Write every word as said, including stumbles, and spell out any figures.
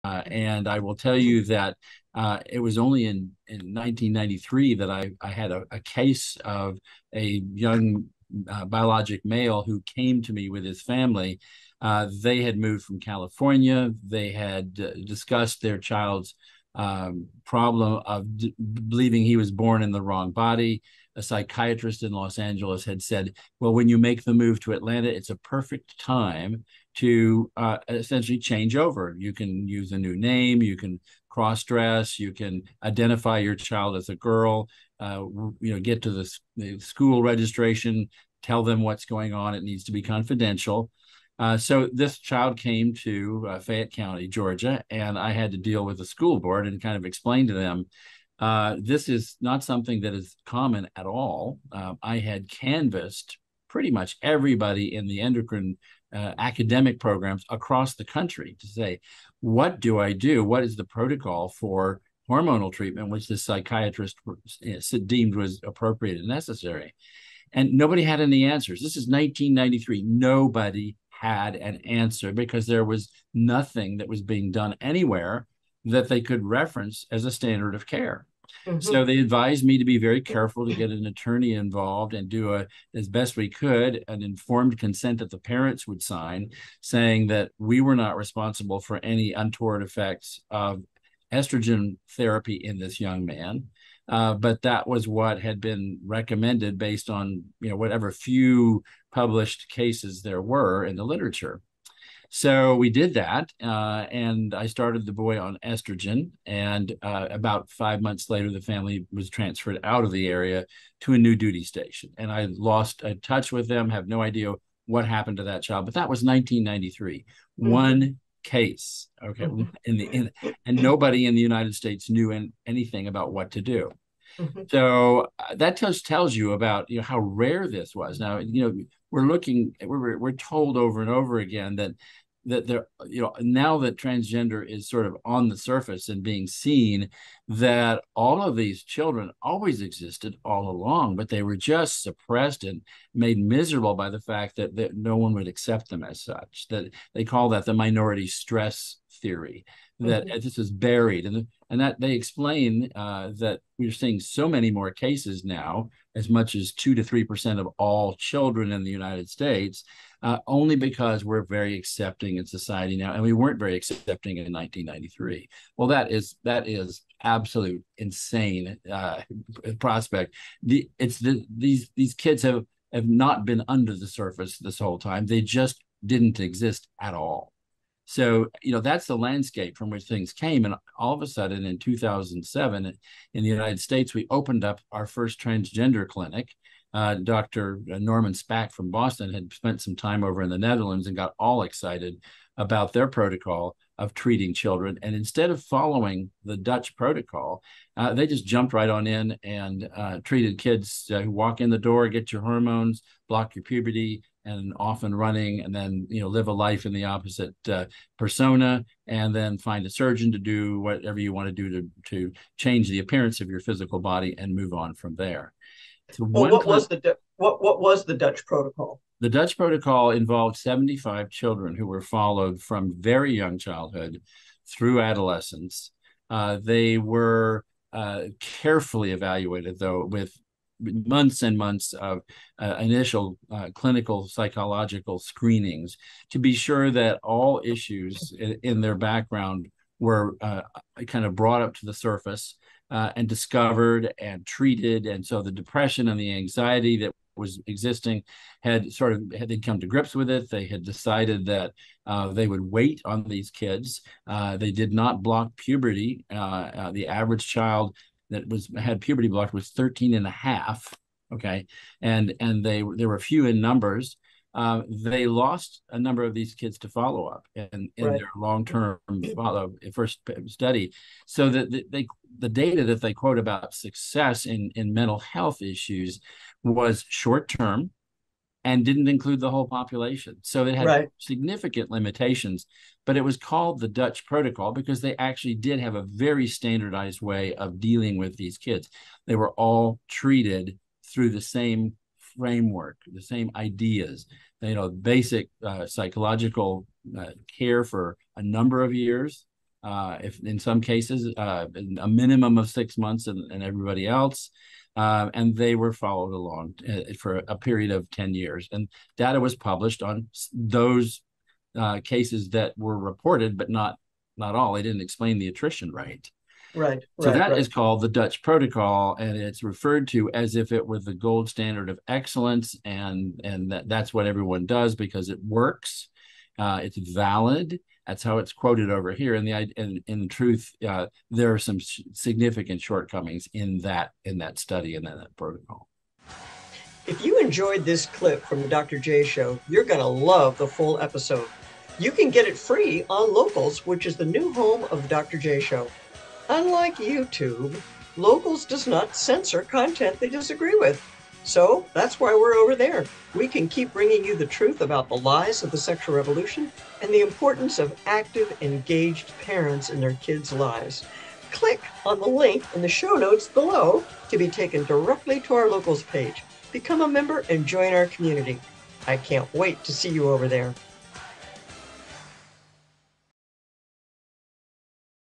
and I will tell you that uh, it was only in, in nineteen ninety-three that I, I had a, a case of a young uh, biologic male who came to me with his family. Uh, they had moved from California. They had uh, discussed their child's um, problem of d- believing he was born in the wrong body. A psychiatrist in Los Angeles had said, well, when you make the move to Atlanta, it's a perfect time to uh, essentially change over. You can use a new name, you can cross dress, you can identify your child as a girl, uh, you know, get to the, the school registration, tell them what's going on. It needs to be confidential. Uh, so this child came to uh, Fayette County, Georgia, and I had to deal with the school board and kind of explain to them uh, this is not something that is common at all. Uh, I had canvassed pretty much everybody in the endocrine uh, academic programs across the country to say, what do I do? What is the protocol for hormonal treatment, which the psychiatrist deemed was appropriate and necessary? And nobody had any answers. This is nineteen ninety-three. Nobody had an answer because there was nothing that was being done anywhere that they could reference as a standard of care. Mm-hmm. So they advised me to be very careful to get an attorney involved and do a, as best we could, an informed consent that the parents would sign, saying that we were not responsible for any untoward effects of estrogen therapy in this young man. Uh, but that was what had been recommended based on, you know, whatever few published cases there were in the literature. So we did that, uh, and I started the boy on estrogen. And uh, about five months later, the family was transferred out of the area to a new duty station. And I lost uh, touch with them, have no idea what happened to that child. But that was nineteen ninety-three. Mm-hmm. One case, okay, mm-hmm. in the in, and nobody in the United States knew in, anything about what to do. Mm-hmm. So uh, that tells tells you about, you know, how rare this was. Now, you know, we're looking, we're we're told over and over again that that there, you know, now that transgender is sort of on the surface and being seen, that all of these children always existed all along, but they were just suppressed and made miserable by the fact that, that no one would accept them as such. That they call that the minority stress theory, that mm-hmm. this is buried. And, and that they explain uh, that we're seeing so many more cases now, as much as two to three percent of all children in the United States, uh, only because we're very accepting in society now, and we weren't very accepting in nineteen ninety-three. Well, that is that is absolute insane uh, prospect. The it's the these these kids have have not been under the surface this whole time. They just didn't exist at all. So, you know, that's the landscape from which things came. And all of a sudden in two thousand seven in the United States, we opened up our first transgender clinic. Uh, Doctor Norman Spack from Boston had spent some time over in the Netherlands and got all excited about their protocol of treating children. And instead of following the Dutch protocol, uh, they just jumped right on in and uh, treated kids uh, who walk in the door, get your hormones, block your puberty, and off and running, and then, you know, live a life in the opposite uh, persona, and then find a surgeon to do whatever you want to do to, to change the appearance of your physical body and move on from there. So well, what was the what what was the Dutch protocol? The Dutch protocol involved seventy-five children who were followed from very young childhood through adolescence. Uh, they were uh, carefully evaluated, though, with months and months of uh, initial uh, clinical psychological screenings to be sure that all issues in, in their background were uh, kind of brought up to the surface uh, and discovered and treated. And so the depression and the anxiety that was existing had sort of had they'd come to grips with it. They had decided that uh, they would wait on these kids. Uh, they did not block puberty. Uh, uh, the average child that was had puberty blocked was thirteen and a half. Okay. And and they there were few in numbers. Uh, they lost a number of these kids to follow up in, in right. their long-term follow first study. So that the, they the data that they quote about success in, in mental health issues was short-term and didn't include the whole population. So it had right. significant limitations, but it was called the Dutch protocol because they actually did have a very standardized way of dealing with these kids. They were all treated through the same framework, the same ideas, you know, basic uh, psychological uh, care for a number of years, uh, if in some cases, uh, a minimum of six months and, and everybody else. Uh, and they were followed along uh, for a period of ten years. And data was published on those uh, cases that were reported, but not not all. They didn't explain the attrition rate. Right, So right, that right. is called the Dutch Protocol, and it's referred to as if it were the gold standard of excellence, and and that, that's what everyone does because it works. Uh, it's valid. That's how it's quoted over here. And the and in truth, uh, there are some sh- significant shortcomings in that in that study and in that protocol. If you enjoyed this clip from the Doctor J Show, you're going to love the full episode. You can get it free on Locals, which is the new home of the Doctor J Show. Unlike YouTube, Locals does not censor content they disagree with. So that's why we're over there. We can keep bringing you the truth about the lies of the sexual revolution and the importance of active, engaged parents in their kids' lives. Click on the link in the show notes below to be taken directly to our Locals page. Become a member and join our community. I can't wait to see you over there.